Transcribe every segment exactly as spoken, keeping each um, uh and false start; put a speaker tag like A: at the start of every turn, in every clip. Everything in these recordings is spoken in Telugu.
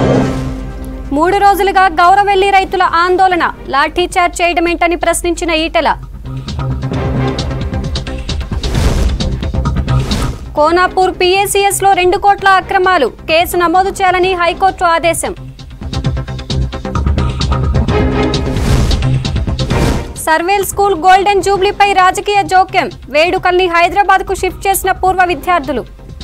A: మూడు రోజులుగా గౌరవెల్లి రైతుల ఆందోళన, లాఠీ చార్జ్ చేయడమేంటని ప్రశ్నించిన ఈటెల. కోనాపూర్ పీఏసీఎస్ లో రెండు కోట్ల అక్రమాలు, కేసు నమోదు చేయాలని హైకోర్టు ఆదేశం. సర్వేల్ స్కూల్ గోల్డెన్ జూబ్లీపై రాజకీయ జోక్యం, వేడుకల్ని హైదరాబాద్ కు షిఫ్ట్ చేసిన పూర్వ విద్యార్థులు.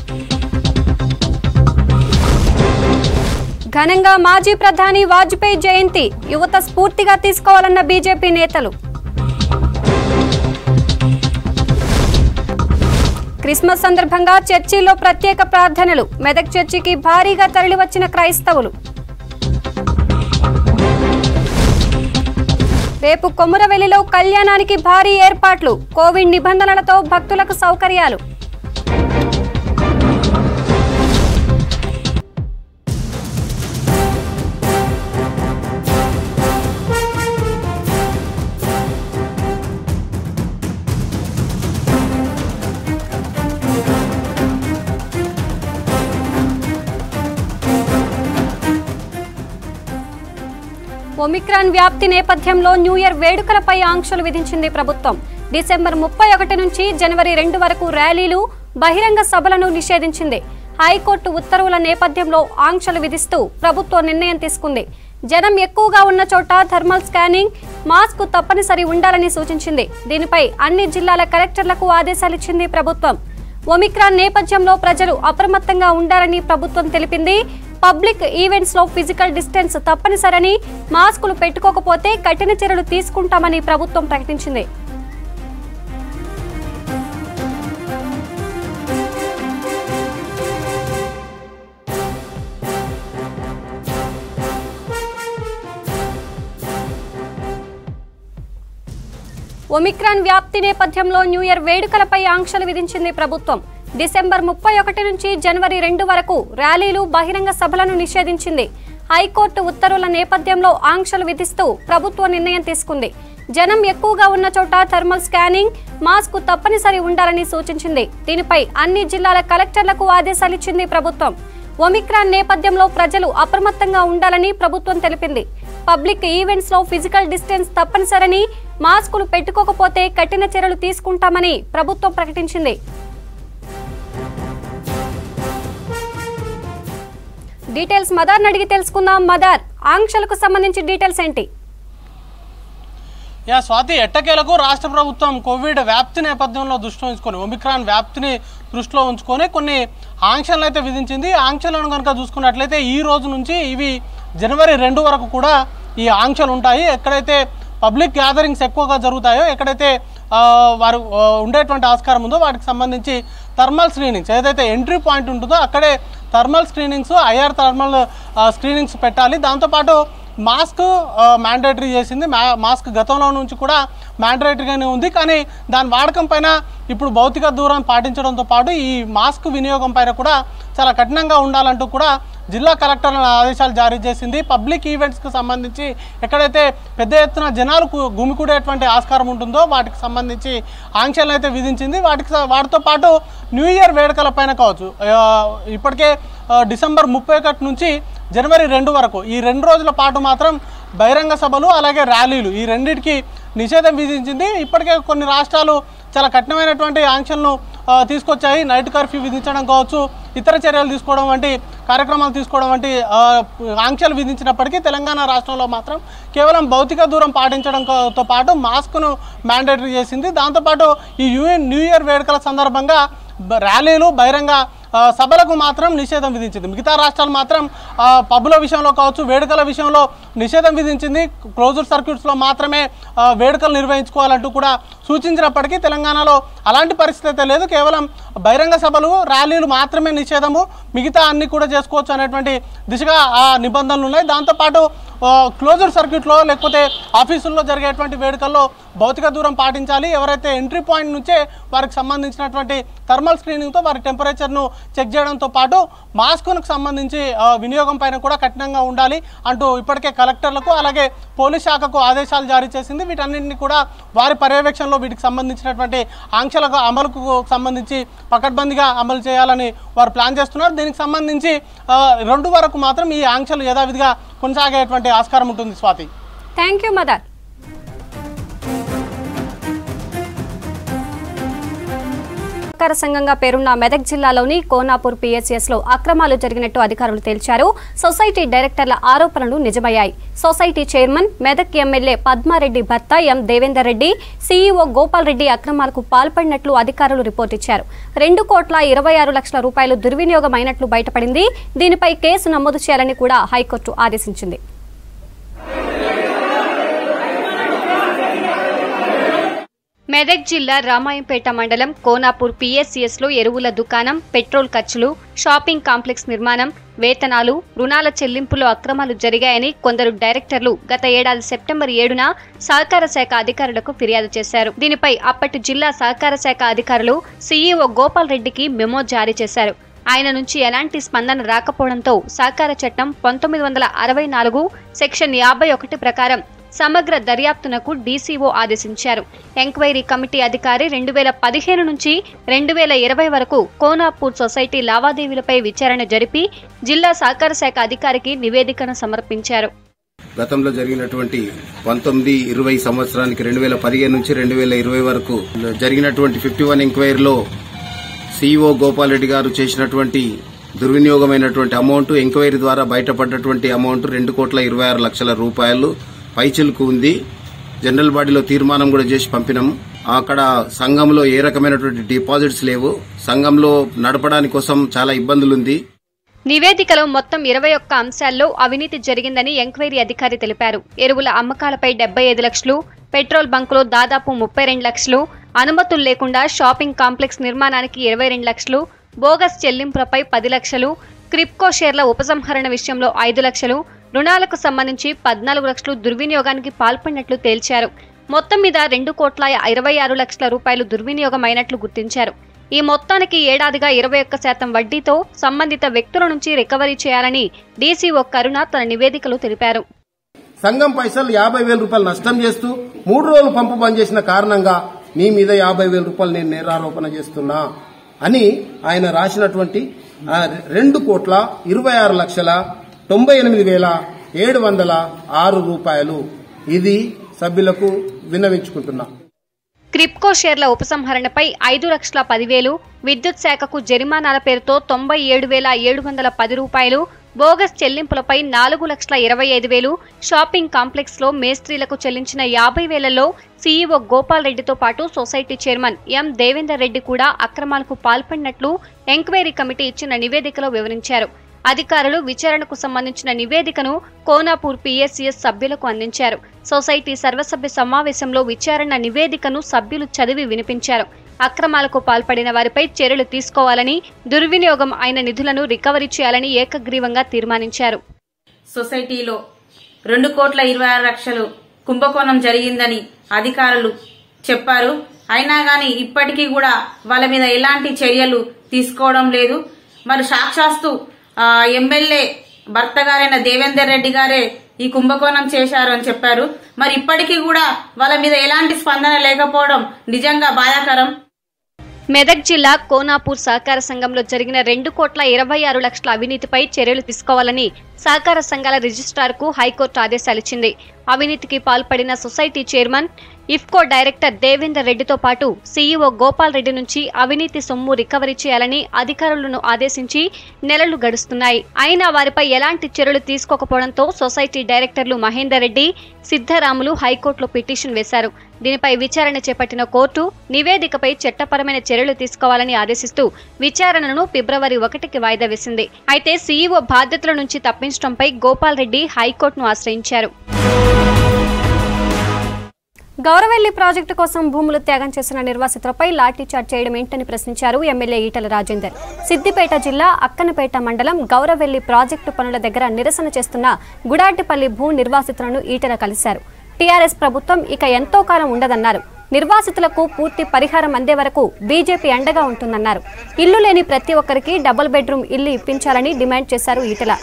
A: ఘనంగా మాజీ ప్రధాని వాజ్పేయి జయంతి, యువత స్ఫూర్తిగా తీసుకోవాలన్న బీజేపీ నేతలు. క్రిస్మస్ సందర్భంగా చర్చిలో ప్రత్యేక ప్రార్థనలు, మెదక్ చర్చికి భారీగా తరలివచ్చిన క్రైస్తవులు. రేపు కొమురవెల్లిలో కళ్యాణానికి భారీ ఏర్పాట్లు, కోవిడ్ నిబంధనలతో భక్తులకు సౌకర్యాలు. ఒమిక్రాన్ వ్యాప్తి నేపథ్యంలో న్యూ ఇయర్ వేడుకలపై ఆంక్షలు విధించింది ప్రభుత్వం. డిసెంబర్ ముప్పై ఒకటి నుంచి జనవరి రెండు వరకు ర్యాలీలు, బహిరంగ సభలను నిషేధించింది. హైకోర్టు ఉత్తర్వుల నేపథ్యంలో ఆంక్షలు విధిస్తూ ప్రభుత్వం నిర్ణయం తీసుకుంది. జనం ఎక్కువగా ఉన్న చోట థర్మల్ స్కానింగ్, మాస్క్ తప్పనిసరి ఉండాలని సూచించింది. దీనిపై అన్ని జిల్లాల కలెక్టర్లకు ఆదేశాలిచ్చింది ప్రభుత్వం. ఒమిక్రాన్ నేపథ్యంలో ప్రజలు అప్రమత్తంగా ఉండాలని ప్రభుత్వం తెలిపింది. పబ్లిక్ ఈవెంట్స్ లో ఫిజికల్ డిస్టెన్స్ తప్పనిసరని, మాస్కులు పెట్టుకోకపోతే కఠిన చర్యలు తీసుకుంటామని ప్రభుత్వం ప్రకటించింది. ఒమిక్రాన్ వ్యాప్తి నేపథ్యంలో న్యూ ఇయర్ వేడుకలపై ఆంక్షలు విధించింది ప్రభుత్వం. డిసెంబర్ ముప్పై ఒకటి నుంచి జనవరి రెండు వరకు ర్యాలీలు, బహిరంగ సభలను నిషేధించింది. హైకోర్టు ఉత్తర్వుల నేపథ్యంలో ఆంక్షలు విధిస్తూ ప్రభుత్వం నిర్ణయం తీసుకుంది. జనం ఎక్కువగా ఉన్న చోట థర్మల్ స్కానింగ్, మాస్క్ తప్పనిసరి ఉండాలని సూచించింది. దీనిపై అన్ని జిల్లాల కలెక్టర్లకు ఆదేశాలిచ్చింది ప్రభుత్వం. ఒమిక్రాన్ నేపథ్యంలో ప్రజలు అప్రమత్తంగా ఉండాలని ప్రభుత్వం తెలిపింది. పబ్లిక్ ఈవెంట్స్ లో ఫిజికల్ డిస్టెన్స్ తప్పనిసరని, మాస్కులు పెట్టుకోకపోతే కఠిన చర్యలు తీసుకుంటామని ప్రభుత్వం ప్రకటించింది. డీటెయిల్స్ మదర్ అడిగి తెలుసుకుందాం. మదర్, ఆంక్షలకు సంబంధించి డీటెయిల్స్ ఏంటి?
B: యా స్వాతి, ఎట్టకేలకు రాష్ట్ర ప్రభుత్వం కోవిడ్ వ్యాప్తి నేపథ్యంలో దృష్టిలో ఉంచుకొని, ఒమిక్రాన్ వ్యాప్తిని దృష్టిలో ఉంచుకొని కొన్ని ఆంక్షలను అయితే విధించింది. ఆంక్షలను కనుక చూసుకున్నట్లయితే ఈ రోజు నుంచి ఇవి జనవరి రెండు వరకు కూడా ఈ ఆంక్షలు ఉంటాయి. ఎక్కడైతే పబ్లిక్ గ్యాదరింగ్స్ ఎక్కువగా జరుగుతాయో, ఎక్కడైతే వారు ఉండేటువంటి ఆస్కారం ఉందో వాటికి సంబంధించి థర్మల్ స్క్రీనింగ్స్, ఏదైతే ఎంట్రీ పాయింట్ ఉంటుందో అక్కడే thermal screenings, IR thermal screenings పెట్టాలి. దాంతోపాటు మాస్క్ మ్యాండేటరీ చేసింది. మాస్క్ గతంలో నుంచి కూడా మ్యాండేటరీగానే ఉంది, కానీ దాని వాడకం పైన ఇప్పుడు భౌతిక దూరం పాటించడంతో పాటు ఈ మాస్క్ వినియోగం పైన కూడా చాలా కఠినంగా ఉండాలంటూ కూడా జిల్లా కలెక్టర్ ఆదేశాలు జారీ చేసింది. పబ్లిక్ ఈవెంట్స్కి సంబంధించి ఎక్కడైతే పెద్ద ఎత్తున జనాలకు గుమికూడేటువంటి ఆస్కారం ఉంటుందో వాటికి సంబంధించి ఆంక్షలను అయితే విధించింది. వాటికి వాటితో పాటు న్యూ ఇయర్ వేడుకల పైన కావచ్చు, ఇప్పటికే డిసెంబర్ ముప్పై ఒకటి నుంచి జనవరి రెండు వరకు ఈ రెండు రోజుల పాటు మాత్రం బహిరంగ సభలు అలాగే ర్యాలీలు ఈ రెండింటికి నిషేధం విధించింది. ఇప్పటికే కొన్ని రాష్ట్రాలు చాలా కఠినమైనటువంటి ఆంక్షలను తీసుకొచ్చాయి. నైట్ కర్ఫ్యూ విధించడం కావచ్చు, ఇతర చర్యలు తీసుకోవడం వంటి కార్యక్రమాలు తీసుకోవడం వంటి ఆంక్షలు విధించినప్పటికీ తెలంగాణ రాష్ట్రంలో మాత్రం కేవలం భౌతిక దూరం పాటించడంతో పాటు మాస్క్ను మ్యాండేటరీ చేసింది. దాంతోపాటు ఈ న్యూ ఇయర్ వేడుకల సందర్భంగా ర్యాలీలు, బహిరంగ సభలకు మాత్రం నిషేధం విధించింది. మిగతా రాష్ట్రాలు మాత్రం పబ్బుల విషయంలో కావచ్చు, వేడుకల విషయంలో నిషేధం విధించింది. క్లోజ్డ్ సర్క్యూట్స్లో మాత్రమే వేడుకలు నిర్వహించుకోవాలంటూ కూడా సూచించినప్పటికీ తెలంగాణలో అలాంటి పరిస్థితి అయితే లేదు. కేవలం బహిరంగ సభలు, ర్యాలీలు మాత్రమే నిషేధము, మిగతా అన్ని కూడా చేసుకోవచ్చు అనేటువంటి దిశగా ఆ నిబంధనలు ఉన్నాయి. దాంతోపాటు క్లోజ్డ్ సర్క్యూట్లో లేకపోతే ఆఫీసుల్లో జరిగేటువంటి వేడుకల్లో భౌతిక దూరం పాటించాలి. ఎవరైతే ఎంట్రీ పాయింట్ నుంచే వారికి సంబంధించినటువంటి థర్మల్ స్క్రీనింగ్తో వారి టెంపరేచర్ను చెక్ చేయడంతో పాటు మాస్కులకు సంబంధించి వినియోగం పైన కూడా కఠినంగా ఉండాలి అంటూ ఇప్పటికే కలెక్టర్లకు అలాగే పోలీస్ శాఖకు ఆదేశాలు జారీ చేసింది. వీటన్నింటినీ కూడా వారి పర్యవేక్షణలో వీటికి సంబంధించినటువంటి ఆంక్షల అమలుకు సంబంధించి పకడ్బందీగా అమలు చేయాలని వారు ప్లాన్ చేస్తున్నారు. దీనికి సంబంధించి రెండు వరకు మాత్రం ఈ ఆంక్షలు యథావిధిగా కొనసాగేటువంటి ఆస్కారం ఉంటుంది. Swathi,
A: thank you mother. సహకార సంఘంగా పేరున్న మెదక్ జిల్లాలోని కోనాపూర్ పిఎస్సిఎస్ లో అక్రమాలు జరిగినట్టు అధికారులు తేల్చారు. సొసైటీ డైరెక్టర్ల ఆరోపణలు నిజమయ్యాయి. Society chairman Medak MLA Padma Reddy భర్త ఎం దేవేందర్ రెడ్డి, సీఈఓ గోపాల్ రెడ్డి అక్రమాలకు పాల్పడినట్లు అధికారులు రిపోర్ట్ ఇచ్చారు. రెండు కోట్ల ఇరవై ఆరు లక్షల రూపాయలు దుర్వినియోగం అయినట్లు బయటపడింది. దీనిపై కేసు నమోదు చేయాలని కూడా హైకోర్టు ఆదేశించింది. మెదక్ జిల్లా రామాయంపేట మండలం కోనాపూర్ పిఎస్సిఎస్ లో ఎరువుల దుకాణం, పెట్రోల్ ఖర్చులు, షాపింగ్ కాంప్లెక్స్ నిర్మాణం, వేతనాలు, రుణాల చెల్లింపులో అక్రమాలు జరిగాయని కొందరు డైరెక్టర్లు గత ఏడాది సెప్టెంబర్ ఏడున సహకార శాఖ అధికారులకు ఫిర్యాదు చేశారు. దీనిపై అప్పటి జిల్లా సహకార శాఖ అధికారులు సీఈఓ గోపాల్ రెడ్డికి మెమో జారీ చేశారు. ఆయన నుంచి ఎలాంటి స్పందన రాకపోవడంతో సహకార చట్టం పంతొమ్మిది వందల అరవై నాలుగు సెక్షన్ యాభై ఒకటి ప్రకారం సమగ్ర దర్యాప్తునకు డీసీఓ ఆదేశించారు. ఎంక్వైరీ కమిటీ అధికారి రెండు వేల పదిహేను నుంచి రెండు వేల ఇరవై వరకు కోనాపూర్ సొసైటీ లావాదేవీలపై విచారణ జరిపి జిల్లా సహకార శాఖ అధికారికి నివేదికను సమర్పించారు.
C: గతంలో జరిగినటువంటి పంతొమ్మిది ఇరవై సంవత్సరానికి రెండు వేల పదిహేను నుంచి రెండు వేల ఇరవై వరకు జరిగినటువంటి ఫిఫ్టీ వన్ ఎంక్వైరీలో సీఈఓ గోపాల్ రెడ్డి గారు చేసినటువంటి దుర్వినియోగమైనటువంటి అమౌంట్, ఎంక్వైరీ ద్వారా బయటపడ్డటువంటి అమౌంట్ రెండు కోట్ల ఇరవై ఆరు లక్షల రూపాయలు పైచిలుకు ఉంది. జనరల్ బాడీలో తీర్మానం కూడా చేసి పంపినాం. అక్కడ సంఘంలో ఏ రకమైనటువంటి డిపాజిట్స్ లేవు. సంఘంలో నడపడానికి కోసం చాలా ఇబ్బందులుంది.
A: నివేదికలో మొత్తం ఇరవై ఒక్క అంశాల్లో అవినీతి జరిగిందని ఎంక్వైరీ అధికారి తెలిపారు. ఎరువుల అమ్మకాలపై డెబ్బై ఐదు లక్షలు, పెట్రోల్ బంకులో దాదాపు ముప్పై రెండు లక్షలు, అనుమతులు లేకుండా షాపింగ్ కాంప్లెక్స్ నిర్మాణానికి ఇరవై రెండు లక్షలు, బోగస్ చెల్లింపులపై పది లక్షలు, క్రిప్కో షేర్ల ఉపసంహరణ విషయంలో ఐదు లక్షలు, రుణాలకు సంబంధించి పద్నాలుగు లక్షలు దుర్వినియోగానికి పాల్పడినట్లు తేల్చారు. మొత్తం మీద రెండు కోట్ల ఇరవై ఆరు లక్షల రూపాయలు దుర్వినియోగం అయినట్లు గుర్తించారు. ఈ మొత్తానికి ఏడాదిగా ఇరవై ఒక్క శాతం వడ్డీతో సంబంధిత వ్యక్తుల నుంచి రికవరీ చేయాలని డీసీఓ కరుణ తన నివేదికలో తెలిపారు.
C: సంఘం పైసలు యాభై వేల రూపాయలు నష్టం చేస్తూ మూడు రోజులు పంపు బంద్ చేసిన కారణంగా మీ మీద యాభై వేల రూపాయలు నేను నేరారోపణ చేస్తున్నా అని ఆయన రాసినటువంటి రెండు కోట్ల ఇరవై ఆరు లక్షల తొంభై ఎనిమిది వేల ఏడు వందల ఆరు రూపాయలు ఇది సభ్యులకు విన్నవించుకుంటున్నా.
A: క్రిప్కో షేర్ల ఉపసంహరణపై ఐదు లక్షల పదివేలు, విద్యుత్ శాఖకు జరిమానాల పేరుతో తొంభై ఏడు వేల ఏడు వందల పది రూపాయలు, బోగస్ చెల్లింపులపై నాలుగు లక్షల ఇరవై ఐదు వేలు, షాపింగ్ కాంప్లెక్స్ లో మేస్త్రీలకు చెల్లించిన యాభై వేలలో సీఈఓ గోపాల్ రెడ్డితో పాటు society chairman M Devender Reddy కూడా అక్రమాలకు పాల్పడినట్లు ఎంక్వైరీ కమిటీ ఇచ్చిన నివేదికలో వివరించారు. అధికారులు విచారణకు సంబంధించిన నివేదికను కోనాపూర్ పిఎస్సిఎస్ సభ్యులకు అందించారు. సొసైటీ సర్వసభ్య సమావేశంలో విచారణ నివేదికను సభ్యులు చదివి వినిపించారు. అక్రమాలకు పాల్పడిన వారిపై చర్యలు తీసుకోవాలని, దుర్వినియోగం అయిన నిధులను రికవరీ చేయాలని ఏకగ్రీవంగా తీర్మానించారు.
D: సొసైటీలో రెండు కోట్ల ఇరవై ఆరు లక్షలు కుంభకోణం జరిగిందని అధికారులు చెప్పారు. అయినా గాని ఇప్పటికీ కూడా వాళ్ళ మీద ఎలాంటి చర్యలు తీసుకోవడం లేదు. మరి సాక్షాత్తు ఎమ్మెల్యే భర్త గారైన దేవేందర్ రెడ్డి గారే ఈ కుంభకోణం చేశారు అని చెప్పారు. మరి ఇప్పటికీ కూడా వాళ్ళ మీద ఎలాంటి స్పందన లేకపోవడం నిజంగా బాధాకరం.
A: మెదక్ జిల్లా కోనాపూర్ సహకార సంఘంలో జరిగిన రెండు కోట్ల ఇరవై ఆరు లక్షల అవినీతిపై చర్యలు తీసుకోవాలని సహకార సంఘాల రిజిస్ట్రార్కు హైకోర్టు ఆదేశాలిచ్చింది. అవినీతికి పాల్పడిన society chairman, IFFCO director Devender రెడ్డితో పాటు సీఈఓ గోపాల్ రెడ్డి నుంచి అవినీతి సొమ్ము రికవరీ చేయాలని అధికారులను ఆదేశించి నెలలు గడుస్తున్నాయి. అయినా వారిపై ఎలాంటి చర్యలు తీసుకోకపోవడంతో సొసైటీ డైరెక్టర్లు మహేందర్ రెడ్డి, సిద్ధరాములు హైకోర్టులో పిటిషన్ వేశారు. దీనిపై విచారణ చేపట్టిన కోర్టు నివేదికపై చట్టపరమైన చర్యలు తీసుకోవాలని ఆదేశిస్తూ విచారణను ఫిబ్రవరి ఒకటికి వాయిదా వేసింది. అయితే సీఈఓ బాధ్యతల నుంచి తప్పించడంపై గోపాల్ రెడ్డి హైకోర్టును ఆశ్రయించారు. గౌరవెల్లి ప్రాజెక్టు కోసం భూములు త్యాగం చేసిన నిర్వాసితులపై లాఠీచార్జ్ చేయడం ఏంటని ప్రశ్నించారు ఎమ్మెల్యే ఈటల రాజేందర్. సిద్దిపేట జిల్లా అక్కనపేట మండలం గౌరవెల్లి ప్రాజెక్టు పనుల దగ్గర నిరసన చేస్తున్న గుడాటిపల్లి భూ నిర్వాసితులను ఈటల కలిశారు. టీఆర్ఎస్ ప్రభుత్వం ఇక ఎంతో కాలం ఉండదన్నారు. నిర్వాసితులకు పూర్తి పరిహారం అందే వరకు బీజేపీ అండగా ఉంటుందన్నారు. ఇల్లు లేని ప్రతి ఒక్కరికి డబుల్ బెడ్రూమ్ ఇల్లు ఇప్పించాలని డిమాండ్ చేశారు ఈటెల.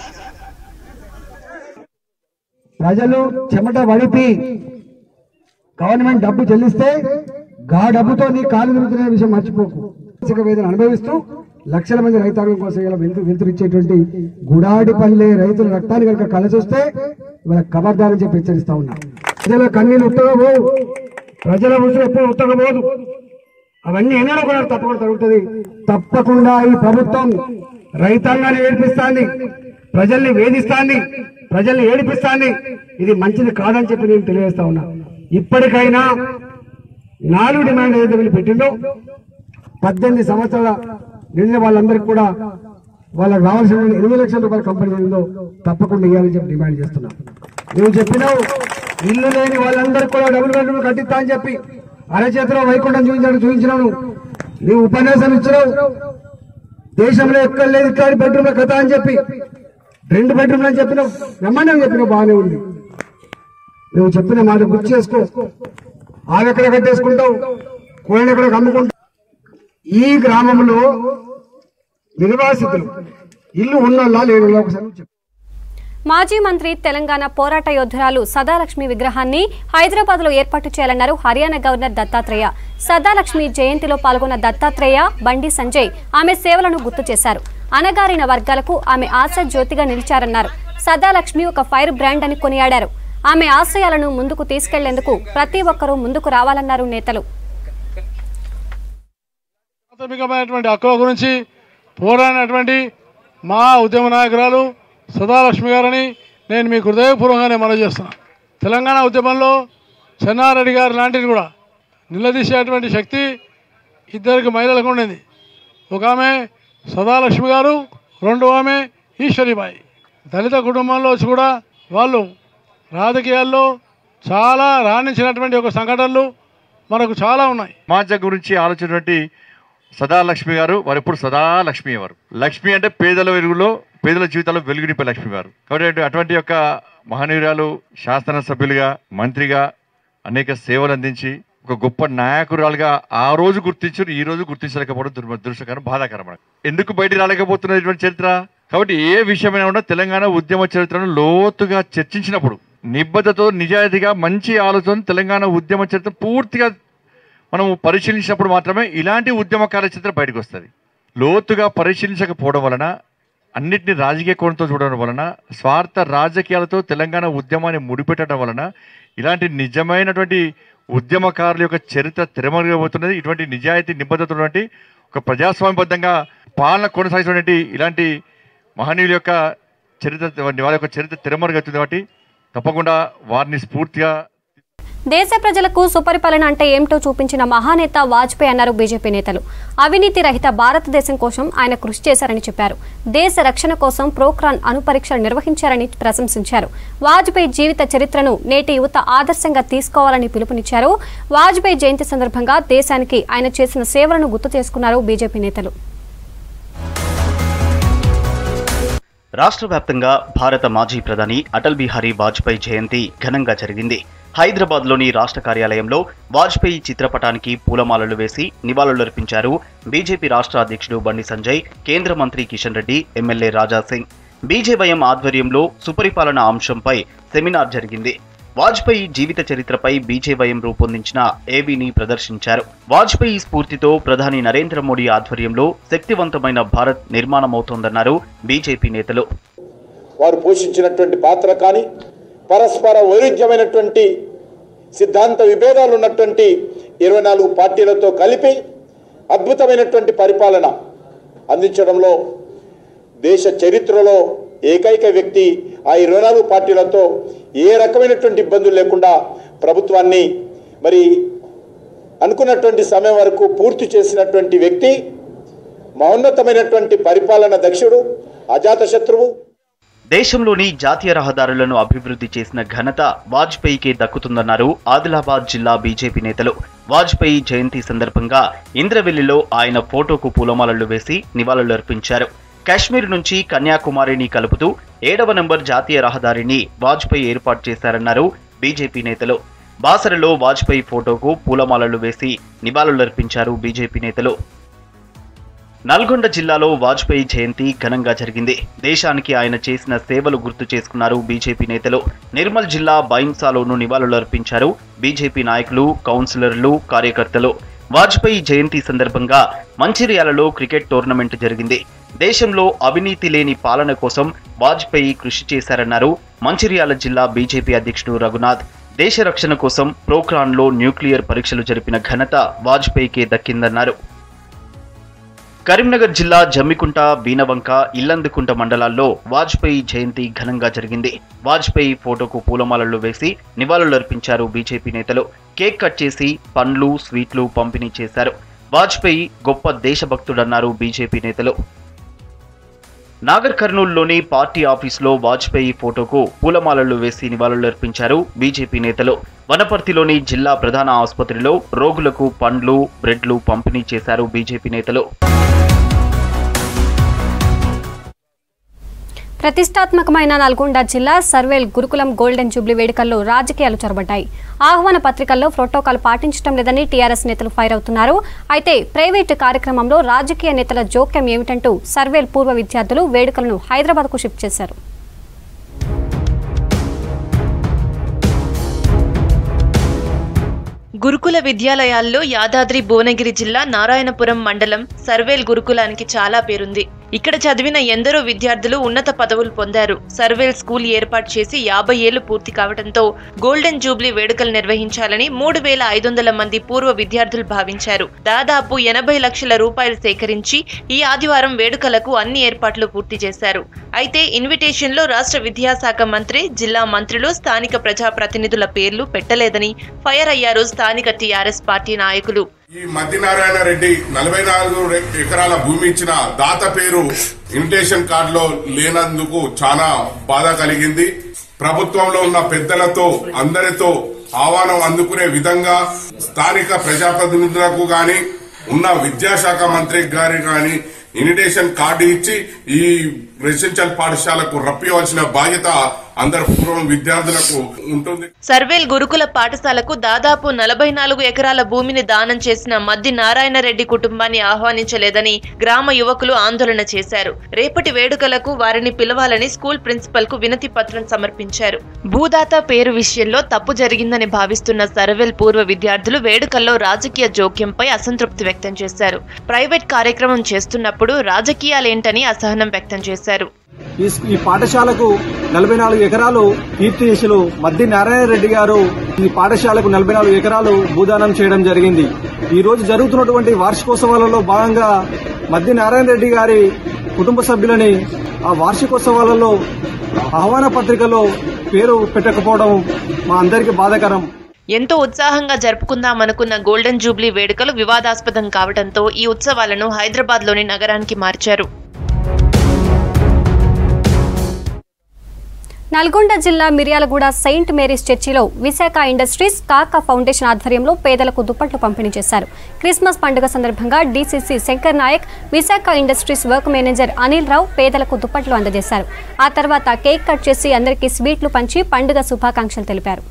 E: ప్రజలు చెమట వడిపి గవర్నమెంట్ డబ్బు చెల్లిస్తే గా డబ్బుతో నీ కాలు తిరుగుతున్న విషయం మర్చిపోకు. మానసిక వేదన అనుభవిస్తూ లక్షల మంది రైతాంగం కోసం ఇలా వెలుతు వెలుతురిచ్చేటువంటి గుడాడి పల్లె రైతుల రక్తాన్ని కనుక కలచొస్తే ఇవాళ ఖబర్దారని చెప్పి హెచ్చరిస్తా ఉన్నా. ప్రజల కన్నీళ్ళు ఉత్తగబోదు, ప్రజల ఉసురు ఎప్పుడు ఉత్తగబోదు. అవన్నీ ఎన్నడూ కూడా తప్పకుండా జరుగుతుంది. తప్పకుండా ఈ ప్రభుత్వం రైతాంగాన్ని ఏడిపిస్తాంది, ప్రజల్ని వేధిస్తాంది, ప్రజల్ని ఏడిపిస్తాంది. ఇది మంచిది కాదని చెప్పి నేను తెలియజేస్తా ఉన్నా. ఇప్పటికైనా నాలుగు డిమాండ్ ఏదైతే వీళ్ళు పెట్టిందో పద్దెనిమిది సంవత్సరాల నిండిన వాళ్ళందరికీ కూడా వాళ్ళకి రావాల్సిన ఎనిమిది లక్షల రూపాయల కంపెనీ ఉందో తప్పకుండా ఇవ్వాలని చెప్పి డిమాండ్ చేస్తున్నా. నువ్వు చెప్పినావు ఇల్లు లేని వాళ్ళందరికీ కూడా డబుల్ బెడ్రూమ్ కట్టిస్తా అని చెప్పి అరచేతిలో వైకుంఠం చూపించాడు చూపించినావు. నువ్వు ఉపన్యాసం ఇచ్చినావు, దేశంలో ఎక్కడ లేదు ఇట్లాంటి బెడ్రూమ్ కథ అని చెప్పి రెండు బెడ్రూమ్లు అని చెప్పినావు. బ్రహ్మాండం చెప్పినావు, బాగానే ఉంది. నువ్వు చెప్పిన మాట గుర్తు చేసుకో. ఆవి ఎక్కడ కట్టేసుకుంటావు, కోళ్ళని ఎక్కడ అమ్ముకుంటావు. ఈ గ్రామంలో నిర్వాసితులు ఇల్లు ఉన్నోళ్ళ లేని ఒకసారి చెప్పు.
A: మాజీ మంత్రి తెలంగాణ పోరాట యోధురాలు సదాలక్ష్మి విగ్రహాన్ని హైదరాబాద్ లో ఏర్పాటు చేయాలన్నారు హర్యానా గవర్నర్ దత్తాత్రేయ. సదాలక్ష్మి జయంతిలో పాల్గొన్న దత్తాత్రేయ, బండి సంజయ్ ఆమె సేవలను గుర్తు చేశారు. అణగారిన వర్గాలకు ఆమె ఆశ జ్యోతిగా నిలిచారన్నారు. సదాలక్ష్మి ఒక ఫైర్ బ్రాండ్ అని కొనియాడారు. ఆమె ఆశయాలను ముందుకు తీసుకెళ్లేందుకు ప్రతి ఒక్కరూ ముందుకు రావాలన్నారు నేతలు.
F: ప్రాథమికమైనటువంటి హక్కుల గురించి పోరాడినటువంటి మా ఉద్యమ నాయకురాలు సదాలక్ష్మి గారని నేను మీకు హృదయపూర్వకంగానే మనవి చేస్తున్నాను. తెలంగాణ ఉద్యమంలో చెన్నారెడ్డి గారు లాంటిది కూడా నిలదీసేటువంటి శక్తి ఇద్దరికి మహిళలకు ఉండింది. ఒక ఆమె సదాలక్ష్మి గారు, రెండు ఆమె ఈశ్వరీబాయి. దళిత కుటుంబంలో వచ్చి కూడా వాళ్ళు రాజకీయాల్లో చాలా రాణించినటువంటి ఒక సంఘటనలు మనకు చాలా ఉన్నాయి.
G: సమాజం గురించి ఆలోచించినటువంటి సదాలక్ష్మి గారు వారు ఎప్పుడు సదాలక్ష్మి వారు. లక్ష్మి అంటే పేదల వెలుగులో పేదల జీవితాల్లో వెలుగునిపే లక్ష్మి గారు. కాబట్టి అటువంటి యొక్క మహనీయురాలు శాసనసభ్యులుగా, మంత్రిగా అనేక సేవలు అందించి ఒక గొప్ప నాయకురాలుగా ఆ రోజు గుర్తించారు, ఈ రోజు గుర్తించలేకపోవడం దురదృష్టకరం, బాధాకరం. ఎందుకు బయటికి రాలేకపోతున్నటువంటి చరిత్ర. కాబట్టి ఏ విషయమైనా కూడా తెలంగాణ ఉద్యమ చరిత్రను లోతుగా చర్చించినప్పుడు నిబద్ధతతో నిజాయితీగా మంచి ఆలోచన తెలంగాణ ఉద్యమ చరిత్ర పూర్తిగా మనం పరిశీలించినప్పుడు మాత్రమే ఇలాంటి ఉద్యమకాల చరిత్ర బయటకు వస్తుంది. లోతుగా పరిశీలించకపోవడం వలన, అన్నింటినీ రాజకీయ కోణంతో చూడడం వలన, స్వార్థ రాజకీయాలతో తెలంగాణ ఉద్యమాన్ని ముడిపెట్టడం వలన ఇలాంటి నిజమైనటువంటి ఉద్యమకారుల యొక్క చరిత్ర తెరమరుగబోతున్నది. ఇటువంటి నిజాయితీ నిబద్ధత ఒక ప్రజాస్వామ్యబద్ధంగా పాలన కొనసాగినటువంటి ఇలాంటి మహనీయుల యొక్క చరిత్ర వాళ్ళ యొక్క చరిత్ర తెరమరుగవుతుంది. కాబట్టి తప్పకుండా వారిని స్ఫూర్తిగా
A: దేశ ప్రజలకు సుపరిపాలన అంటే ఏమిటో చూపించిన మహానేత వాజ్పేయి అన్నారు బీజేపీ నేతలు. అవినీతి రహిత భారతదేశం కోసం ఆయన కృషి చేశారని చెప్పారు. దేశ రక్షణ కోసం ప్రోగ్రాన్ అణుపరీక్షలు నిర్వహించారని ప్రశంసించారు. వాజ్పేయి జీవిత చరిత్రను నేటి యువత ఆదర్శంగా తీసుకోవాలని పిలుపునిచ్చారు. వాజ్పేయి జయంతి సందర్భంగా దేశానికి ఆయన చేసిన సేవలను గుర్తు చేసుకున్నారు బీజేపీ నేతలు.
H: రాష్ట్ర వ్యాప్తంగా భారత మాజీ ప్రధాని అటల్ బిహారీ వాజ్పేయి జయంతి ఘనంగా జరిగింది. హైదరాబాద్లోని రాష్ట్ర కార్యాలయంలో వాజ్పేయి చిత్రపటానికి పూలమాలలు వేసి నివాళులర్పించారు బీజేపీ రాష్ట్ర అధ్యక్షుడు బండి సంజయ్, కేంద్ర మంత్రి కిషన్ రెడ్డి, ఎమ్మెల్యే రాజా సింగ్. బీజేవైఎం ఆధ్వర్యంలో సుపరిపాలన అంశంపై సెమినార్ జరిగింది. వాజ్పేయి జీవిత చరిత్రపై బీజేవైఎం రూపొందించిన ఏవీని ప్రదర్శించారు. వాజ్పేయి స్ఫూర్తితో ప్రధాని నరేంద్ర మోడీ ఆధ్వర్యంలో శక్తివంతమైన భారత్ నిర్మాణమవుతోందన్నారు బీజేపీ నేతలు.
I: వారు పోషించినటువంటి పాత్ర కానీ, పరస్పర వైరుధ్యమైనటువంటి సిద్ధాంత విభేదాలు ఉన్నటువంటి ఇరవై నాలుగు పార్టీలతో కలిపి అద్భుతమైనటువంటి పరిపాలన అందించడంలో దేశ చరిత్రలో ఏకైక వ్యక్తి. ఆ ఇరవై నాలుగు పార్టీలతో ఏ రకమైనటువంటి ఇబ్బందులు లేకుండా ప్రభుత్వాన్ని మరి అనుకున్నటువంటి సమయం వరకు పూర్తి చేసినటువంటి వ్యక్తి, మహోన్నతమైనటువంటి పరిపాలన దక్షుడు, అజాతశత్రువు.
H: దేశంలోని జాతీయ రహదారులను అభివృద్ధి చేసిన ఘనత వాజ్పేయికే దక్కుతుందన్నారు ఆదిలాబాద్ జిల్లా బీజేపీ నేతలు. వాజ్పేయి జయంతి సందర్భంగా ఇంద్రవెల్లిలో ఆయన ఫోటోకు పూలమాలలు వేసి నివాళులర్పించారు. కాశ్మీర్ నుంచి కన్యాకుమారిని కలుపుతూ ఏడవ నంబర్ జాతీయ రహదారిని వాజ్పేయి ఏర్పాటు చేశారన్నారు బీజేపీ నేతలు. బాసరలో వాజ్పేయి ఫోటోకు పూలమాలలు వేసి నివాళులర్పించారు బీజేపీ నేతలు. నల్గొండ జిల్లాలో వాజ్పేయి జయంతి ఘనంగా జరిగింది. దేశానికి ఆయన చేసిన సేవలు గుర్తు చేసుకున్నారు బీజేపీ నేతలు. నిర్మల్ జిల్లా బైంసాలోనూ నివాళులర్పించారు బీజేపీ నాయకులు, కౌన్సిలర్లు, కార్యకర్తలు. వాజ్పేయి జయంతి సందర్భంగా మంచిర్యాలలో క్రికెట్ టోర్నమెంట్ జరిగింది. దేశంలో అవినీతి లేని పాలన కోసం వాజ్పేయి కృషి చేశారన్నారు మంచిర్యాల జిల్లా బీజేపీ అధ్యక్షుడు రఘునాథ్. దేశ రక్షణ కోసం ప్రోగ్రాంలో న్యూక్లియర్ పరీక్షలు జరిపిన ఘనత వాజ్పేయికే దక్కిందన్నారు. కరీంనగర్ జిల్లా జమ్మికుంట, బీనవంక, ఇల్లందుకుంట మండలాల్లో వాజ్పేయి జయంతి ఘనంగా జరిగింది. వాజ్పేయి ఫోటోకు పూలమాలలు వేసి నివాళులర్పించారు బీజేపీ నేతలు. కేక్ కట్ చేసి పండ్లు, స్వీట్లు పంపిణీ చేశారు. వాజ్పేయి గొప్ప దేశభక్తుడన్నారు బీజేపీ నేతలు. నాగర్ కర్నూలులోని పార్టీ ఆఫీసులో వాజ్పేయి ఫోటోకు పూలమాలలు వేసి నివాళులర్పించారు బీజేపీ నేతలు. వనపర్తిలోని జిల్లా ప్రధాన ఆసుపత్రిలో రోగులకు పండ్లు, బ్రెడ్లు పంపిణీ చేశారు బీజేపీ నేతలు.
A: ప్రతిష్టాత్మకమైన నల్గొండ జిల్లా సర్వేల్ గురుకులం గోల్డెన్ జూబ్లీ వేడుకల్లో రాజకీయాలు చొరబడ్డాయి. ఆహ్వాన పత్రికల్లో ప్రోటోకాల్ పాటించడం లేదని టీఆర్ఎస్ నేతలు ఫైర్ అవుతున్నారు. అయితే ప్రైవేటు కార్యక్రమంలో రాజకీయ నేతల జోక్యం ఏమిటంటూ సర్వేల్ పూర్వ విద్యార్థులు వేడుకలను హైదరాబాద్కు షిఫ్ట్ చేశారు.
J: గురుకుల విద్యాలయాల్లో యాదాద్రి భువనగిరి జిల్లా నారాయణపురం మండలం సర్వేల్ గురుకులానికి చాలా పేరుంది. ఇక్కడ చదివిన ఎందరో విద్యార్థులు ఉన్నత పదవులు పొందారు. సర్వేల్ స్కూల్ ఏర్పాటు చేసి యాభై ఏళ్లు పూర్తి కావడంతో గోల్డెన్ జూబ్లీ వేడుకలు నిర్వహించాలని మూడు వేల ఐదు వందల మంది పూర్వ విద్యార్థులు భావించారు. దాదాపు ఎనభై లక్షల రూపాయలు సేకరించి ఈ ఆదివారం వేడుకలకు అన్ని ఏర్పాట్లు పూర్తి చేశారు. అయితే ఇన్విటేషన్ లో రాష్ట్ర విద్యాశాఖ మంత్రి, జిల్లా మంత్రులు, స్థానిక ప్రజాప్రతినిధుల పేర్లు పెట్టలేదని ఫైర్ అయ్యారు స్థానిక టీఆర్ఎస్ పార్టీ నాయకులు.
K: ఈ మధ్యనారాయణ రెడ్డి నలభై నాలుగు ఎకరాల భూమి ఇచ్చిన దాత పేరు ఇన్విటేషన్ కార్డులో లేనందుకు చాలా బాధ కలిగింది. ప్రభుత్వంలో ఉన్న పెద్దలతో అందరితో ఆహ్వానం అందుకునే విధంగా స్థానిక ప్రజాప్రతినిధులకు గాని ఉన్న విద్యాశాఖ మంత్రి గారి గాని ఇన్విటేషన్ కార్డు ఇచ్చి ఈ రెసిడెన్షియల్ పాఠశాలకు రప్పివలసిన బాధ్యత అందరు పూర్వ విద్యార్థులకు ఉంటుంది.
J: సర్వేల్ గురుకుల పాఠశాలకు దాదాపు నలభై నాలుగు ఎకరాల భూమిని దానం చేసిన మద్ది నారాయణ రెడ్డి కుటుంబాన్ని ఆహ్వానించలేదని గ్రామ యువకులు ఆందోళన చేశారు. రేపటి వేడుకలకు వారిని పిలవాలని స్కూల్ ప్రిన్సిపల్ కు వినతి పత్రం సమర్పించారు. భూదాత పేరు విషయంలో తప్పు జరిగిందని భావిస్తున్న సర్వేల్ పూర్వ విద్యార్థులు వేడుకల్లో రాజకీయ జోక్యంపై అసంతృప్తి వ్యక్తం చేశారు. ప్రైవేట్ కార్యక్రమం చేస్తున్నప్పుడు రాజకీయాలేంటని అసహనం వ్యక్తం చేశారు.
L: ఈ పాఠశాలకు నలభై నాలుగు ఎకరాలు కీర్తిశులు మద్ది నారాయణ రెడ్డి గారు ఈ పాఠశాలకు నలభై నాలుగు ఎకరాలు భూదానం చేయడం జరిగింది. ఈ రోజు జరుగుతున్నటువంటి వార్షికోత్సవాలలో భాగంగా మద్ది నారాయణ రెడ్డి గారి కుటుంబ సభ్యులని ఆ వార్షికోత్సవాలలో ఆహ్వాన పత్రికలో పేరు పెట్టకపోవడం మా అందరికీ బాధాకరం.
J: ఎంతో ఉత్సాహంగా జరుపుకుందామనుకున్న గోల్డెన్ జూబ్లీ వేడుకలు వివాదాస్పదం కావడంతో ఈ ఉత్సవాలను హైదరాబాద్ లోని నగరానికి మార్చారు.
A: నల్గొండ జిల్లా మిర్యాలగూడ సెయింట్ మేరీస్ చర్చిలో విశాఖ ఇండస్ట్రీస్ కాకా ఫౌండేషన్ ఆధ్వర్యంలో పేదలకు దుప్పట్లు పంపిణీ చేశారు. క్రిస్మస్ పండుగ సందర్భంగా DCC Shankar Naik, Visakha industries work manager Anil Rao పేదలకు దుప్పట్లు అందజేశారు. ఆ తర్వాత కేక్ కట్ చేసి అందరికీ స్వీట్లు పంచి పండుగ శుభాకాంక్షలు తెలిపారు.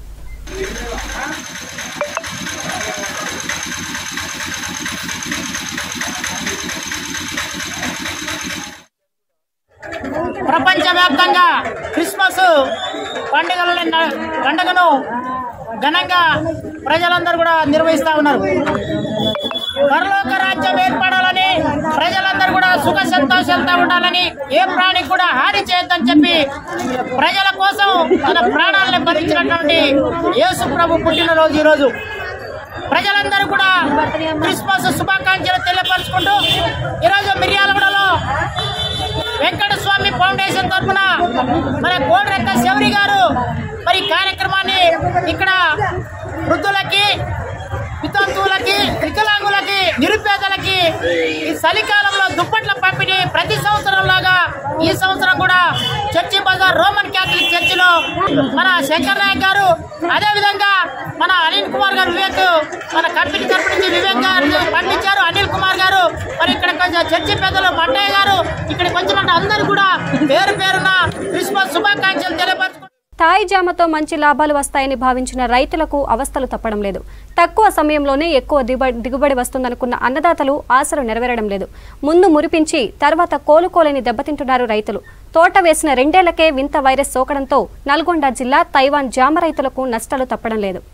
M: ప్రపంచవ్యాప్తంగా క్రిస్మస్ పండుగల పండుగను ఘనంగా ప్రజలందరూ కూడా నిర్వహిస్తూ ఉన్నారు. పరలోక రాజ్యం ఏర్పడాలని, ప్రజలందరూ కూడా సుఖ సంతోషాలతో ఉండాలని, ఏ ప్రాణికి కూడా హాని చేయొద్దని చెప్పి ప్రజల కోసం తన ప్రాణాలను భరించినటువంటి యేసు ప్రభు పుట్టినరోజు ఈరోజు. ప్రజలందరూ కూడా క్రిస్మస్ శుభాకాంక్షలు తెలియపరుచుకుంటూ ఈరోజు మిర్యాలగూడలో వెంకట స్వామి ఫౌండేషన్ తరఫున మన కోడ్రెక్క శౌరి గారు మరి కార్యక్రమాన్ని ఇక్కడ వృద్ధులకి, వితంతువులకి, వికలాంగులకి, నిరుపేదలకి ఈ చలికాలంలో దుప్పట్ల పంపిణీ ప్రతి సంవత్సరం లాగా ఈ సంవత్సరం కూడా చర్చి బజార్ రోమన్ క్యాథలిక్ చర్చిలో మన శంకర్ నాయక్ గారు, అదేవిధంగా మన అనిల్ కుమార్ గారు వివేక్ మన కంపెనీ తరఫు నుంచి వివేక్ గారు పండించారు. అనిల్ కుమార్ గారు మరి ఇక్కడ కొంచెం చర్చి పెద్దలు మట్టయ్య గారు ఇక్కడికి వచ్చిన అందరూ కూడా పేరు పేరున క్రిస్మస్ శుభాకాంక్షలు తెలియపరచుకుంటారు.
A: థాయ్ జామతో మంచి లాభాలు వస్తాయని భావించిన రైతులకు అవస్థలు తప్పడం లేదు. తక్కువ సమయంలోనే ఎక్కువ దిగుబడి వస్తుందనుకున్న అన్నదాతలు ఆశలు నెరవేరడం లేదు. ముందు మురిపించి తర్వాత కోలుకోలేని దెబ్బతింటున్నారు రైతులు. తోట వేసిన రెండేళ్లకే వింత వైరస్ సోకడంతో నల్గొండ జిల్లా తైవాన్ జామ రైతులకు నష్టాలు తప్పడం లేదు.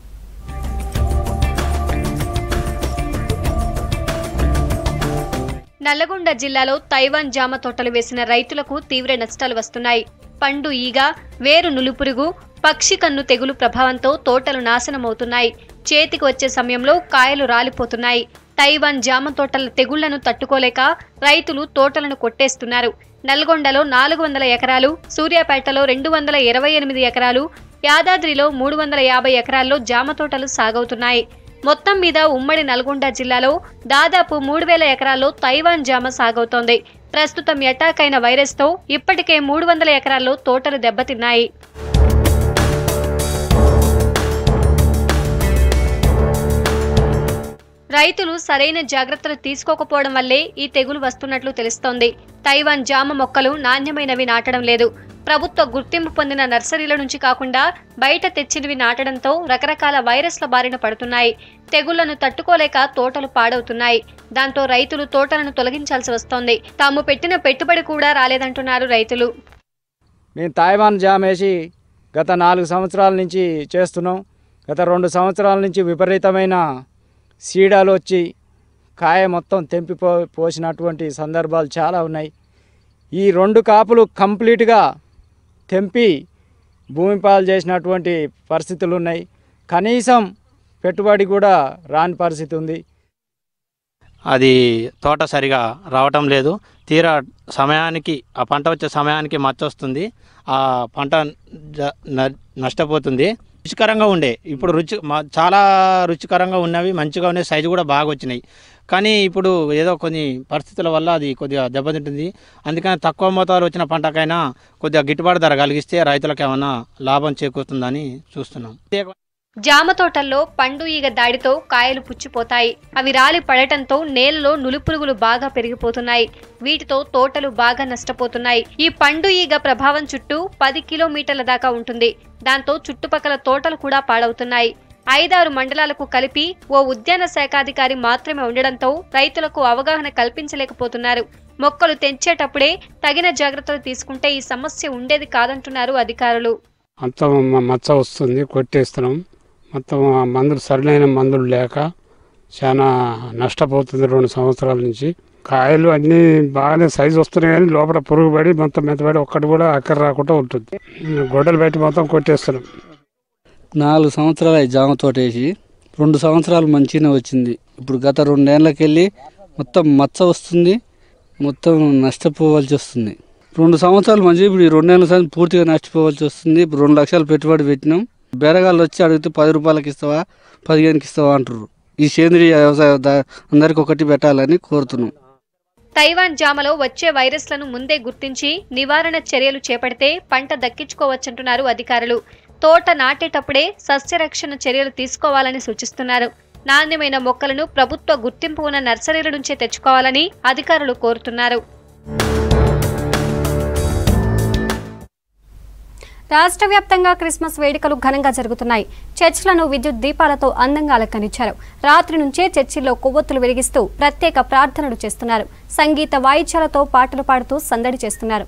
A: నల్లగొండ జిల్లాలో తైవాన్ జామ తోటలు వేసిన రైతులకు తీవ్ర నష్టాలు వస్తున్నాయి. పండు ఈగ, వేరు నులుపురుగు, పక్షి కన్ను తెగులు ప్రభావంతో తోటలు నాశనమవుతున్నాయి. చేతికి వచ్చే సమయంలో కాయలు రాలిపోతున్నాయి. తైవాన్ జామ తోటల తెగుళ్లను తట్టుకోలేక రైతులు తోటలను కొట్టేస్తున్నారు. నల్గొండలో నాలుగు వందల ఎకరాలు, సూర్యాపేటలో రెండు వందల ఇరవై ఎనిమిది ఎకరాలు, యాదాద్రిలో మూడు వందల యాభై ఎకరాల్లో జామ తోటలు సాగవుతున్నాయి. మొత్తం మీద ఉమ్మడి నల్గొండ జిల్లాలో దాదాపు మూడు వేల ఎకరాల్లో తైవాన్ జామ సాగవుతోంది. ప్రస్తుతం అటాక్ అయిన వైరస్తో ఇప్పటికే మూడు వందల ఎకరాల్లో తోటలు దెబ్బతిన్నాయి. రైతులు సరైన జాగ్రత్తలు తీసుకోకపోవడం వల్లే ఈ తెగులు వస్తున్నట్లు తెలుస్తోంది. తైవాన్ జామ మొక్కలు నాణ్యమైనవి నాటడం లేదు. ప్రభుత్వ గుర్తింపు పొందిన నర్సరీల నుంచి కాకుండా బయట తెచ్చినవి నాటడంతో రకరకాల వైరస్ల బారిన పడుతున్నాయి. తెగుళ్లను తట్టుకోలేక తోటలు పాడవుతున్నాయి. దాంతో రైతులు తోటలను తొలగించాల్సి వస్తోంది. తాము పెట్టిన పెట్టుబడి కూడా రాలేదంటున్నారు రైతులు.
N: మేము తైవాన్ జామ వేసి గత నాలుగు సంవత్సరాల నుంచి చేస్తున్నాం. గత రెండు సంవత్సరాల నుంచి విపరీతమైన సీడాలు వచ్చి కాయ మొత్తం తెంపిపో పోసినటువంటి సందర్భాలు చాలా ఉన్నాయి. ఈ రెండు కాపులు కంప్లీట్గా తెంపి భూమి పాలు చేసినటువంటి పరిస్థితులు ఉన్నాయి. కనీసం పెట్టుబడి కూడా రాని పరిస్థితి ఉంది.
O: అది తోట సరిగా రావటం లేదు. తీరా సమయానికి ఆ పంట వచ్చే సమయానికి మచ్చ వస్తుంది. ఆ పంట నష్టపోతుంది. రుచికరంగా ఉండే ఇప్పుడు రుచి చాలా రుచికరంగా ఉన్నవి, మంచిగా ఉన్నాయి, సైజు కూడా బాగా వచ్చినాయి. కానీ ఇప్పుడు ఏదో కొన్ని పరిస్థితుల వల్ల అది కొద్దిగా దెబ్బతింటుంది. అందుకని తక్కువ మోతాదు వచ్చిన పంటకైనా కొద్దిగా గిట్టుబాటు ధర కలిగిస్తే రైతులకు ఏమైనా లాభం చేకూరుతుందని చూస్తున్నాం.
A: జామ తోటల్లో పండు ఈగ దాడితో కాయలు పుచ్చిపోతాయి. అవి రాలి పడటంతో నేలలో నులుపురుగులు బాగా పెరిగిపోతున్నాయి. వీటితో తోటలు బాగా నష్టపోతున్నాయి. ఈ పండు ఈగ ప్రభావం చుట్టూ పది కిలోమీటర్ల దాకా ఉంటుంది. దాంతో చుట్టుపక్కల తోటలు కూడా పాడవుతున్నాయి. ఐదారు మండలాలకు కలిపి ఓ ఉద్యాన శాఖాధికారి మాత్రమే ఉండడంతో రైతులకు అవగాహన కల్పించలేకపోతున్నారు. మొక్కలు తెంచేటప్పుడే తగిన జాగ్రత్తలు తీసుకుంటే ఈ సమస్య ఉండేది కాదంటున్నారు అధికారులు.
P: మొత్తం మచ్చ వస్తుంది, కొట్టేస్తున్నాం. మొత్తం మందులు సరైన మందులు లేక చాలా నష్టపోతుంది. రెండు సంవత్సరాల నుంచి కాయలు అన్నీ బాగానే సైజు వస్తున్నాయి, కానీ లోపల పురుగు పడి మొత్తం మెత్తబడి ఒక్కటి కూడా అక్కర రాకుండా ఉంటుంది. గొడ్డలు పెట్టి మొత్తం కొట్టేస్తున్నాం.
Q: నాలుగు సంవత్సరాలు జామ తోట వేసి రెండు సంవత్సరాలు మంచిగానే వచ్చింది. ఇప్పుడు గత రెండేళ్లకి వెళ్ళి మొత్తం మచ్చ వస్తుంది, మొత్తం నష్టపోవాల్సి వస్తుంది. రెండు సంవత్సరాలు మంచి ఇప్పుడు ఈ రెండేళ్ల సార్లు పూర్తిగా నష్టపోవాల్సి వస్తుంది. ఇప్పుడు రెండు లక్షలు పెట్టుబడి పెట్టినాం. బెరగాళ్ళు వచ్చి అడిగితే పది రూపాయలకి ఇస్తావా, పదిహేనుకి ఇస్తావా అంటారు. ఈ సేంద్రీయ వ్యవసాయ అందరికి ఒకటి పెట్టాలని కోరుతున్నాం.
A: తైవాన్ జామలో వచ్చే వైరస్లను ముందే గుర్తించి నివారణ చర్యలు చేపడితే పంట దక్కించుకోవచ్చంటున్నారు అధికారులు. తోట నాటేటప్పుడే సస్యరక్షణ చర్యలు తీసుకోవాలని సూచిస్తున్నారు. నాణ్యమైన మొక్కలను ప్రభుత్వ గుర్తింపు ఉన్న నర్సరీల నుంచే తెచ్చుకోవాలని అధికారులు కోరుతున్నారు. రాష్ట్ర వ్యాప్తంగా క్రిస్మస్ వేడుకలు ఘనంగా జరుగుతున్నాయి. చర్చిలను విద్యుత్ దీపాలతో అందంగా అలంకరించారు. రాత్రి నుంచే చర్చిల్లో కొవ్వొత్తులు వెలిగిస్తూ ప్రత్యేక ప్రార్థనలు చేస్తున్నారు. సంగీత వాయిద్యాలతో పాటలు పాడుతూ సందడి చేస్తున్నారు.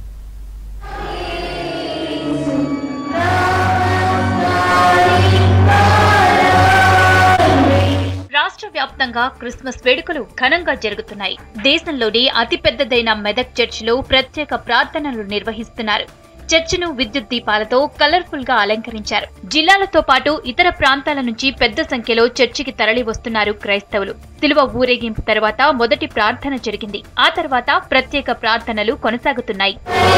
R: రాష్ట్ర వ్యాప్తంగా క్రిస్మస్ వేడుకలు ఘనంగా జరుగుతున్నాయి. దేశంలోని అతిపెద్దదైన మెదక్ చర్చిలో ప్రత్యేక ప్రార్థనలు నిర్వహిస్తున్నారు. చర్చిను విద్యుత్ దీపాలతో కలర్ఫుల్ గా అలంకరించారు. జిల్లాలతో పాటు ఇతర ప్రాంతాల నుంచి పెద్ద సంఖ్యలో చర్చికి తరలి వస్తున్నారు క్రైస్తవులు. సిలువ ఊరేగింపు తర్వాత మొదటి ప్రార్థన జరిగింది. ఆ తర్వాత ప్రత్యేక ప్రార్థనలు కొనసాగుతున్నాయి.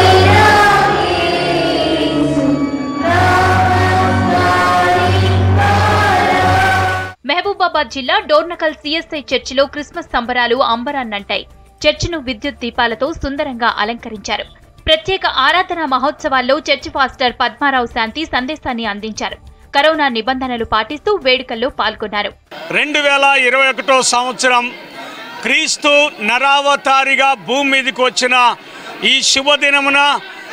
R: మహబూబాబాద్ జిల్లా డోర్నకల్ సిఎస్ఐ చర్చిలో క్రిస్మస్ సంబరాలు అంబరాన్నంటాయి. చర్చిను విద్యుత్ దీపాలతో సుందరంగా అలంకరించారు. ప్రత్యేక ఆరాధన మహోత్సవాల్లో చర్చి ఫాస్టర్ పద్మారావు శాంతి సందేశాన్ని అందించారు. కరోనా నిబంధనలు పాటిస్తూ వేడుకల్లో పాల్గొన్నారు.
S: రెండు వేల ఇరవై ఒకటో సంవత్సరం క్రీస్తు నరావతారిగా భూమి మీదకి వచ్చిన ఈ శుభదినమున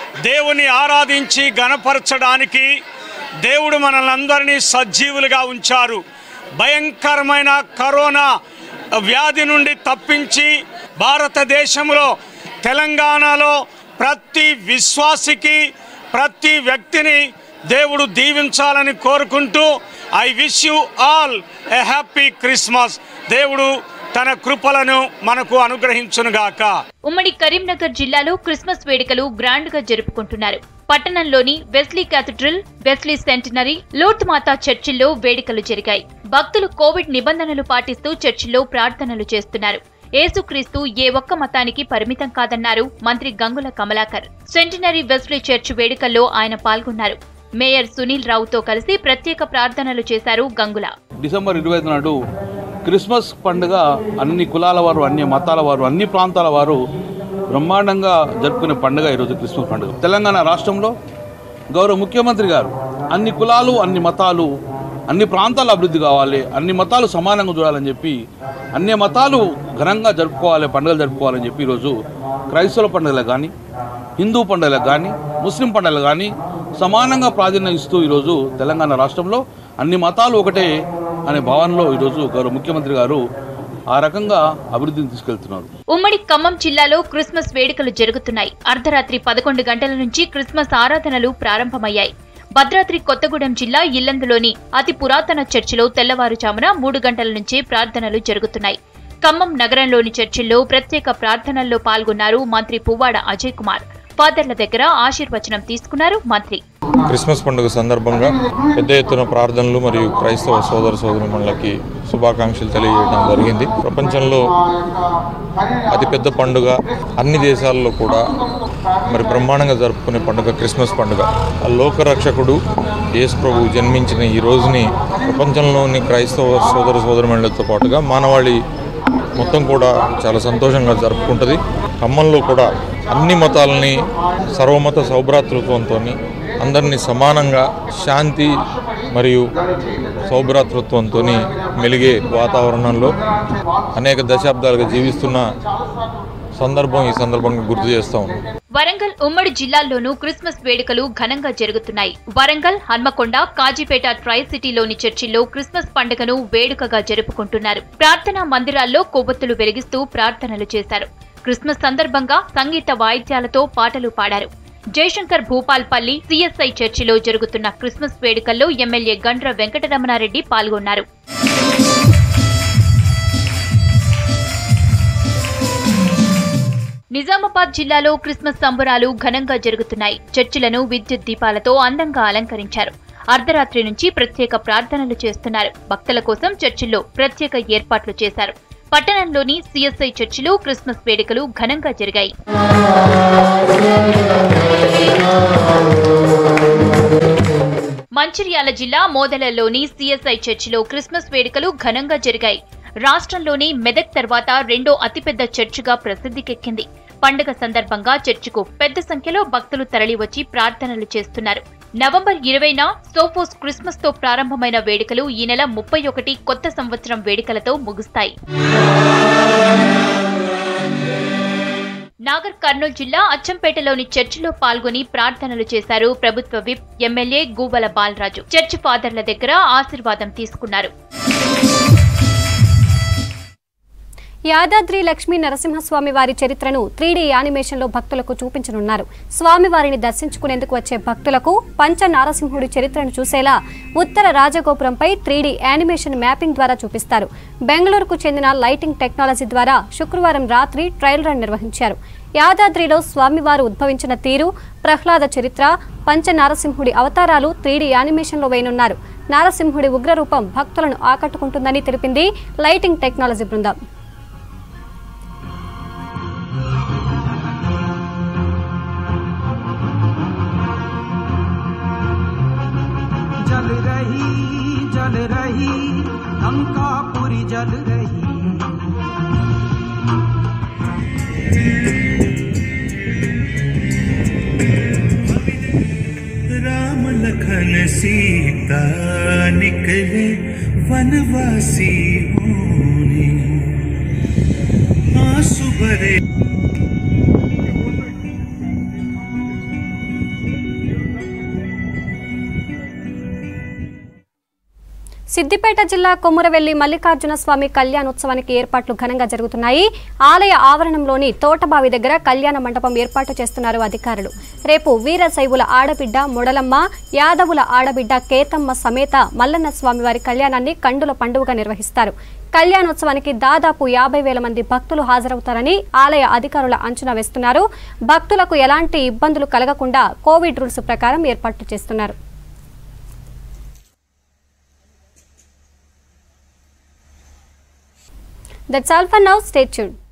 S: దేవుని ఆరాధించి గణపరచడానికి దేవుడు మనల్ని అందరినీ సజీవులుగా ఉంచారు. భయంకరమైన కరోనా వ్యాధి నుండి తప్పించి భారతదేశంలో తెలంగాణలో ప్రతి విశ్వాసికి ప్రతి వ్యక్తిని దేవుడు దీవించాలని కోరుకుంటూ I wish you all a happy Christmas. దేవుడు తన కృపలను మనకు అనుగ్రహించునుగాక.
R: ఉమ్మడి కరీంనగర్ జిల్లాలో క్రిస్మస్ వేడుకలు గ్రాండ్ గా జరుపుకుంటున్నారు. పట్టణంలోని Wesley cathedral, Wesley centenary, Lourdes Mata చర్చిల్లో వేడుకలు జరిగాయి. భక్తులు కోవిడ్ నిబంధనలు పాటిస్తూ చర్చిల్లో ప్రార్థనలు చేస్తున్నారు. యేసుక్రీస్తు ఏ ఒక్క మతానికి పరిమితం కాదన్నారు మంత్రి Gangula Kamalakar. Centenary Wesley church వేడుకల్లో ఆయన పాల్గొన్నారు. మేయర్ సునీల్ రావుతో కలిసి ప్రత్యేక ప్రార్థనలు చేశారు గంగుల.
T: డిసెంబర్ ఇరవై ఐదు నాడు క్రిస్మస్ పండుగ అన్ని కులాల వారు, అన్ని మతాల వారు, అన్ని ప్రాంతాల వారు బ్రహ్మాండంగా జరుపుకునే పండుగ ఈరోజు క్రిస్మస్ పండుగ. తెలంగాణ రాష్ట్రంలో గౌరవ ముఖ్యమంత్రి గారు అన్ని కులాలు, అన్ని మతాలు, అన్ని ప్రాంతాలు అభివృద్ధి కావాలి, అన్ని మతాలు సమానంగా చూడాలని చెప్పి అన్ని మతాలు ఘనంగా జరుపుకోవాలి, పండుగలు జరుపుకోవాలని చెప్పి ఈరోజు క్రైస్తవుల పండుగలకు కానీ, హిందూ పండుగలకు కానీ, ముస్లిం పండుగలకు కానీ సమానంగా ప్రాధాన్యం ఇస్తూ ఈరోజు తెలంగాణ రాష్ట్రంలో అన్ని మతాలు ఒకటే అనే భావనలో ఈరోజు గౌరవ ముఖ్యమంత్రి గారు ఆ రకంగా అభివృద్ధిని తీసుకెళ్తున్నారు.
R: ఉమ్మడి ఖమ్మం జిల్లాలో క్రిస్మస్ వేడుకలు జరుగుతున్నాయి. అర్ధరాత్రి పదకొండు గంటల నుంచి క్రిస్మస్ ఆరాధనలు ప్రారంభమయ్యాయి. భద్రాద్రి కొత్తగూడెం జిల్లా ఇల్లందులోని అతి పురాతన చర్చిలో తెల్లవారుజామున మూడు గంటల నుంచి ప్రార్థనలు జరుగుతున్నాయి. ఖమ్మం నగరంలోని చర్చిల్లో ప్రత్యేక ప్రార్థనల్లో పాల్గొన్నారు మంత్రి పువ్వాడ అజయ్ కుమార్. ఫాదర్ల దగ్గర ఆశీర్వచనం తీసుకున్నారు మంత్రి.
U: క్రిస్మస్ పండుగ సందర్భంగా పెద్ద ఎత్తున ప్రార్థనలు మరియు క్రైస్తవ సోదర సోదరీమణులకి శుభాకాంక్షలు తెలియజేయడం జరిగింది. ప్రపంచంలో అతిపెద్ద పండుగ, అన్ని దేశాల్లో కూడా మరి బ్రహ్మాండంగా జరుపుకునే పండుగ క్రిస్మస్ పండుగ. ఆ లోకరక్షకుడు యేసు ప్రభువు జన్మించిన ఈ రోజుని ప్రపంచంలోని క్రైస్తవ సోదర సోదరీమణులతో పాటుగా మానవాళి మొత్తం కూడా చాలా సంతోషంగా జరుపుకుంటుంది. ఖమ్మంలో కూడా అన్ని మతాలని సర్వమత సౌభ్రాతృత్వంతో అందరినీ సమానంగా శాంతి మరియు సౌభ్రాతృత్వంతో మెలిగే వాతావరణంలో అనేక దశాబ్దాలుగా జీవిస్తున్న సందర్భం ఈ సందర్భంగా గుర్తు చేస్తా ఉన్నాం.
R: వరంగల్ ఉమ్మడి జిల్లాల్లోనూ క్రిస్మస్ వేడుకలు ఘనంగా జరుగుతున్నాయి. వరంగల్, హన్మకొండ, కాజీపేట ట్రై సిటీలోని చర్చిల్లో క్రిస్మస్ పండుగను వేడుకగా జరుపుకుంటున్నారు. ప్రార్థనా మందిరాల్లో కొవ్వొత్తులు వెలిగిస్తూ ప్రార్థనలు చేశారు. క్రిస్మస్ సందర్భంగా సంగీత వాయిద్యాలతో పాటలు పాడారు. జయశంకర్ భూపాల్పల్లి సిఎస్ఐ చర్చిలో జరుగుతున్న క్రిస్మస్ వేడుకల్లో ఎమ్మెల్యే గండ్ర వెంకటరమణారెడ్డి పాల్గొన్నారు. నిజామాబాద్ జిల్లాలో క్రిస్మస్ సంబరాలు ఘనంగా జరుగుతున్నాయి. చర్చిలను విద్యుత్ దీపాలతో అందంగా అలంకరించారు. అర్ధరాత్రి నుంచి ప్రత్యేక ప్రార్థనలు చేస్తున్నారు. భక్తుల కోసం చర్చిల్లో ప్రత్యేక ఏర్పాట్లు చేశారు. పట్టణంలోని సిఎస్ఐ చర్చిలో క్రిస్మస్ వేడుకలు ఘనంగా జరిగాయి. మంచిర్యాల జిల్లా మోదలలోని సిఎస్ఐ చర్చిలో క్రిస్మస్ వేడుకలు ఘనంగా జరిగాయి. రాష్ట్రంలోని మెదక్ తర్వాత రెండో అతిపెద్ద చర్చిగా ప్రసిద్ధికెక్కింది. పండుగ సందర్భంగా చర్చికు పెద్ద సంఖ్యలో భక్తులు తరలివచ్చి ప్రార్థనలు చేస్తున్నారు. నవంబర్ ఇరవైన సోఫోస్ క్రిస్మస్ తో ప్రారంభమైన వేడుకలు ఈ నెల ముప్పై ఒకటి కొత్త సంవత్సరం వేడుకలతో ముగుస్తాయి. నాగర్ కర్నూలు జిల్లా అచ్చంపేటలోని చర్చిలో పాల్గొని ప్రార్థనలు చేశారు ప్రభుత్వ whip MLA Gubala Balaraju. Church ఫాదర్ల దగ్గర ఆశీర్వాదం తీసుకున్నారు.
A: యాదాద్రి లక్ష్మీ నరసింహస్వామి వారి చరిత్రను త్రీడీ యానిమేషన్లో భక్తులకు చూపించనున్నారు. స్వామివారిని దర్శించుకునేందుకు వచ్చే భక్తులకు పంచ నారసింహుడి చరిత్రను చూసేలా ఉత్తర రాజగోపురంపై త్రీడీ యానిమేషన్ మ్యాపింగ్ ద్వారా చూపిస్తారు. బెంగళూరుకు చెందిన లైటింగ్ టెక్నాలజీ ద్వారా శుక్రవారం రాత్రి ట్రయల్ రన్ నిర్వహించారు. యాదాద్రిలో స్వామివారు ఉద్భవించిన తీరు, ప్రహ్లాద చరిత్ర, పంచ నారసింహుడి అవతారాలు త్రీడీ యానిమేషన్లో వేయనున్నారు. నారసింహుడి ఉగ్రరూపం భక్తులను ఆకట్టుకుంటుందని తెలిపింది లైటింగ్ టెక్నాలజీ బృందం.
V: जल रही जल रही लंकापुरी जल रही राम लखन सीता निकले वनवासी होने आंसू भरे
A: సిద్దిపేట జిల్లా కొమురవెల్లి మల్లికార్జున స్వామి కళ్యాణోత్సవానికి ఏర్పాట్లు ఘనంగా జరుగుతున్నాయి. ఆలయ ఆవరణంలోని తోటబావి దగ్గర కళ్యాణ మండపం ఏర్పాటు చేస్తున్నారు అధికారులు. రేపు వీరశైవుల ఆడబిడ్డ మొడలమ్మ, యాదవుల ఆడబిడ్డ కేతమ్మ సమేత మల్లన్న స్వామి వారి కళ్యాణాన్ని కండుల పండుగగా నిర్వహిస్తారు. కళ్యాణోత్సవానికి దాదాపు యాభై వేల మంది భక్తులు హాజరవుతారని ఆలయ అధికారులు అంచనా వేస్తున్నారు. భక్తులకు ఎలాంటి ఇబ్బందులు కలగకుండా కోవిడ్ రూల్స్ ప్రకారం ఏర్పాట్లు చేస్తున్నారు. That's all for now. Stay tuned.